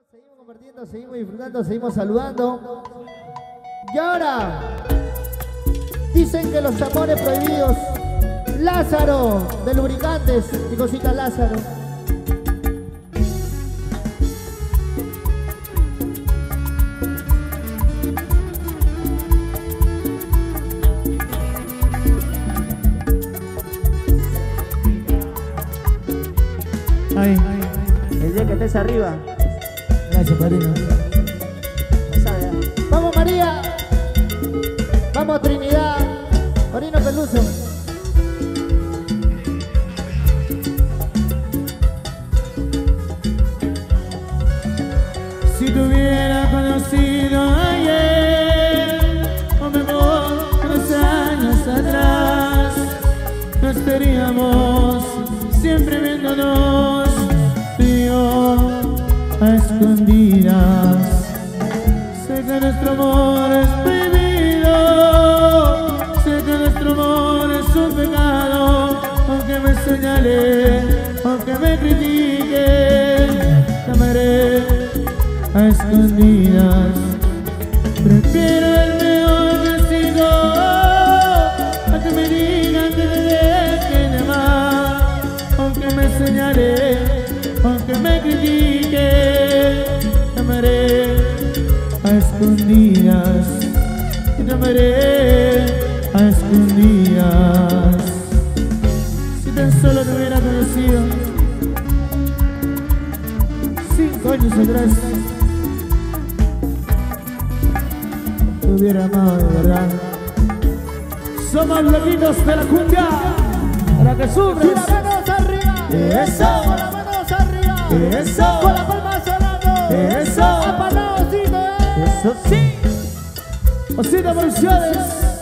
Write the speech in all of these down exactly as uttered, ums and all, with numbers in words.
Seguimos compartiendo, seguimos disfrutando, seguimos saludando. Y ahora, dicen que los amores prohibidos. Lázaro, de Lubricantes, mi cosita Lázaro. Ay, El día que estés arriba. gracias, padrino. Vamos María, vamos Trinidad, Marino Peluso. Si te hubiera conocido ayer, o mejor unos años atrás, no estaríamos siempre viéndonos, tú y yo a escondidas. Sé que nuestro amor es prohibido, sé que nuestro amor es un pecado, aunque me señale, aunque me critique, te amaré a escondidas. Prefiero el peor castigo a que me digan que te dejen de amar, aunque me señale, aunque me critique, te amaré a escondidas, te amaré a escondidas. Si tan solo te hubiera conocido cinco años atrás, te hubiera amado de verdad. Somos loquitos de la cumbia, para que Y sufres. las manos arriba, Eso. con las manos arriba, Eso. con las palmas sonando, Eso. apalancito, eh. Eso sí. Osito Producciones.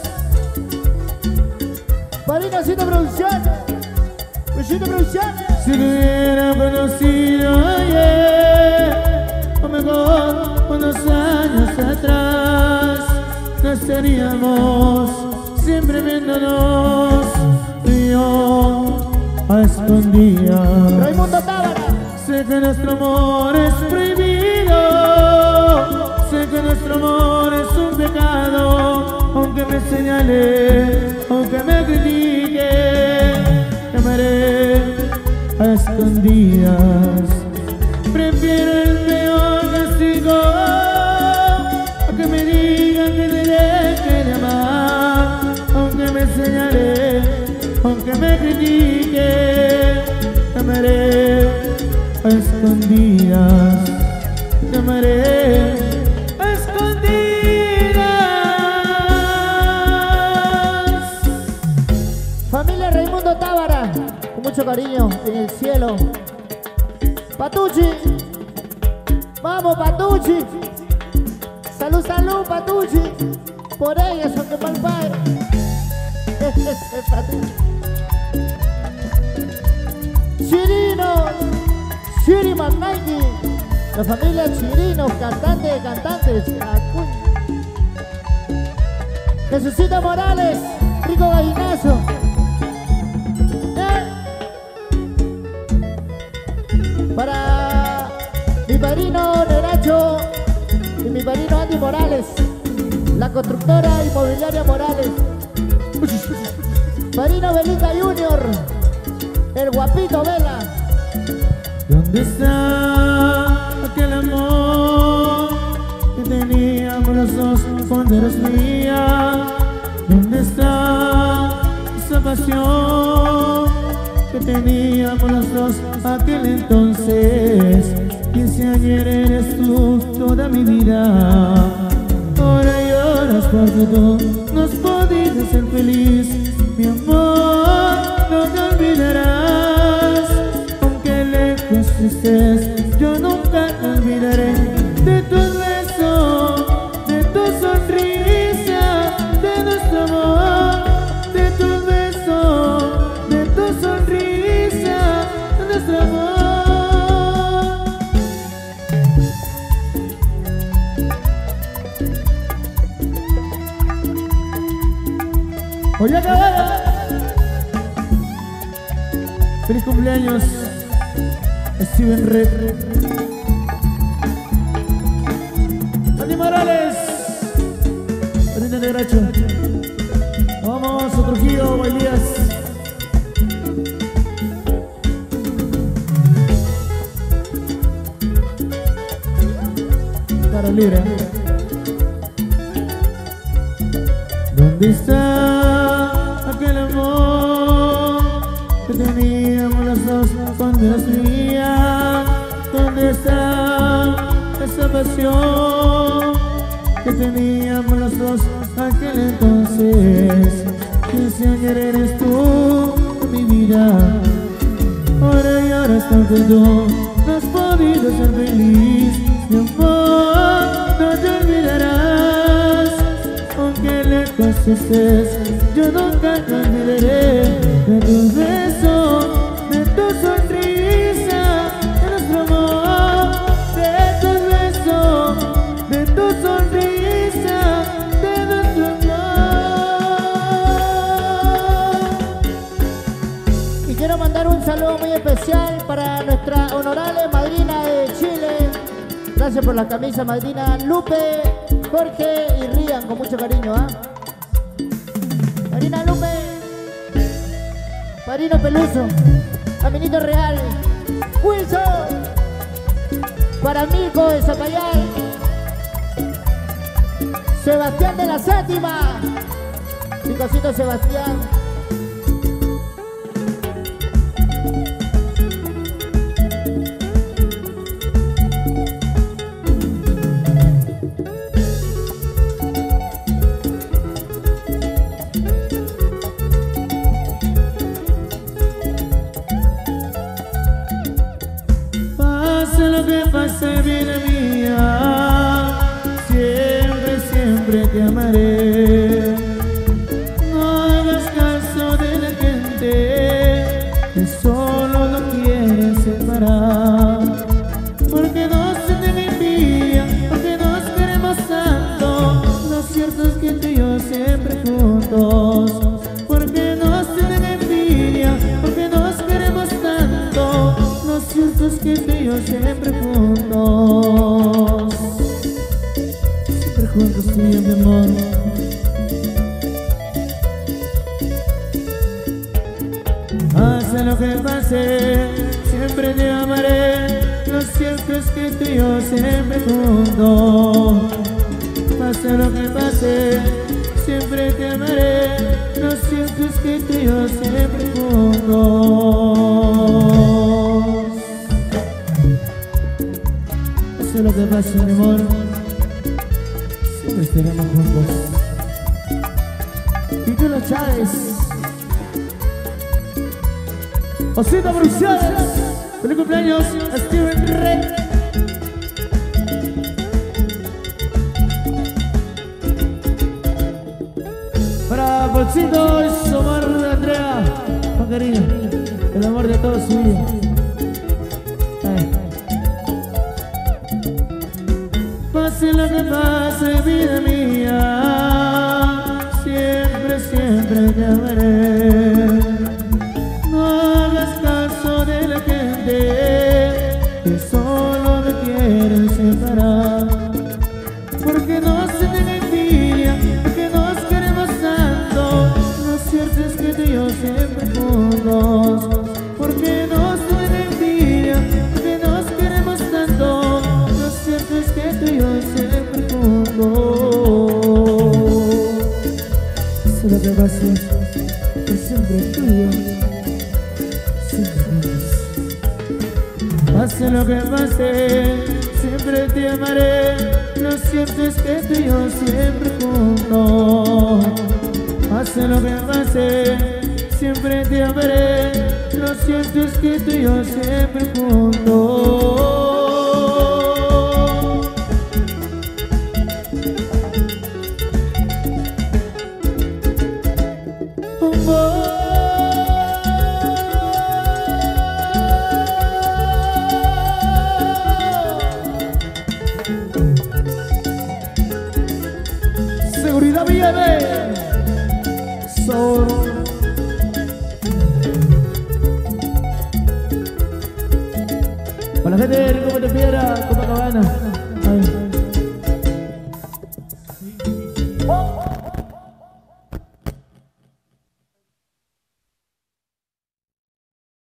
Marino haciendo producciones, haciendo producciones. Si te hubiera conocido ayer, o mejor unos años atrás, no estaríamos siempre viéndonos, tú y yo a escondidas. Raimundo Tábara, Sé que nuestro amor es prohibido, sé que nuestro amor es un pecado, aunque me señale, aunque me critique, te amaré a escondidas. Prefiero el peor castigo a que me digan que te deje de amar, aunque me señale, aunque me critique, te amaré a escondidas, te amaré a escondidas. familia Raimundo Tábara, con mucho cariño en el cielo. Patucci, vamos Patucci, salud, salud Patucci, por ellos son que mal padre. Ese Patucci. Chirinos, Chiriman Nike, la familia Chirinos, cantante de cantantes. Acuñ. Jesucito Morales, Rico Gallinazo. Eh. Para mi padrino Neracho y mi padrino Andy Morales, la constructora inmobiliaria Morales. Padrino Belinda Junior, el guapito Vela. ¿Dónde está aquel amor que teníamos los dos cuando eras mía? ¿Dónde está esa pasión que teníamos los dos aquel entonces? Quince años eres tú toda mi vida. Ahora lloras porque tú no has podido ser feliz. Mi amor, no te olvidarás, aunque lejos estés, yo nunca te olvidaré. De tus besos, de tu sonrisa, de nuestro amor. De tus besos, de tu sonrisa, de nuestro amor. Oye, acabada. Feliz cumpleaños, Steven Red. para libre. ¿Dónde está aquel amor que teníamos los dos cuando eras mía? ¿Dónde está esa pasión que teníamos los dos aquel entonces? Que si ayer eres tú, mi vida, ahora y ahora estás tú. No has podido ser feliz, mi amor, no te olvidarás. Aunque lejos estés, yo nunca te olvidaré de tus besos, de tu sonrisa, de nuestro amor, de tus besos, de tu sonrisa, de nuestro amor. Y quiero mandar un saludo muy especial para nuestra honorable madrina de Chile. Gracias por la camisa, madrina Lupe, Jorge y Rian, con mucho cariño, ¿ah? ¿eh? Madrina Lupe, padrino Peluso, Caminito Real, Wilson, para Mico de Zapayal, Sebastián de la Séptima, mi cosito Sebastián. Pase lo que pase, vida mía, siempre, siempre te amaré. No hagas caso de la gente que solo lo quiere separar, porque nos sienten envidia, porque nos queremos tanto. Lo cierto es que tú y yo siempre juntos, porque nos sienten envidia, porque nos queremos tanto. Lo cierto es que tú y yo siempre juntos, siempre juntos tú y yo, mi amor. Pase lo que pase, siempre te amaré. Lo cierto es que tú y yo siempre juntos. Pase lo que pase, siempre te amaré. Lo cierto es que tú y yo siempre juntos. Pase lo que pase, mi amor, siempre estaremos juntos. Y tú lo sabes. Osito Bruselas, feliz cumpleaños a Steven Red. Para Bolsito y Somar de Andrea, con cariño, el amor de toda su vida. Ay. Pase lo que pase, vida mía, siempre, siempre te amaré. No hagas caso de la gente que solo me quieren separar, porque nos sienten envidia, porque nos queremos tanto. Lo cierto es que tú y yo siempre juntos, porque nos sienten envidia, porque nos queremos tanto. Lo cierto es que tú y yo siempre juntos. Sé lo que pase, que siempre tú y yo. Pase lo que pase, siempre te amaré. Lo cierto es que tú y yo siempre juntos. Pase lo que pase, siempre te amaré. Lo cierto es que tú y yo siempre juntos. Seguridad Villaverde, Sol. Para la gente de Rico Montepiedra,